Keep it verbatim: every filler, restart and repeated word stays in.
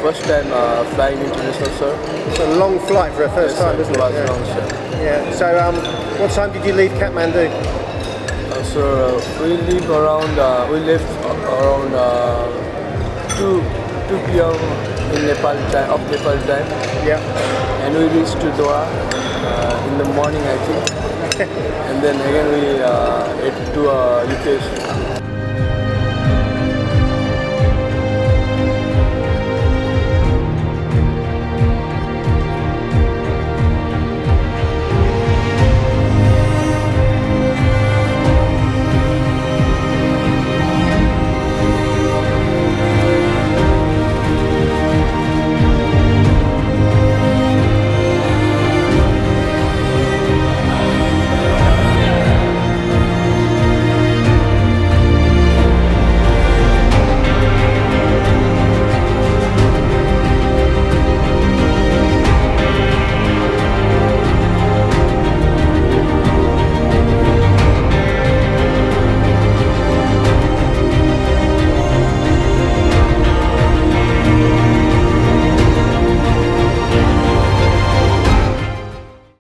first time uh, flying international, sir. It's a long flight for a first Yes, time, sir, isn't it it? was Yeah. long, sir. Yeah. So, um, what time did you leave Kathmandu? Uh, so uh, we leave around. Uh, we left around uh, two two p m in Nepal time, of Nepal time. Yeah. And we reached to Doha uh, in the morning, I think. And then again we uh, ate to uh, U K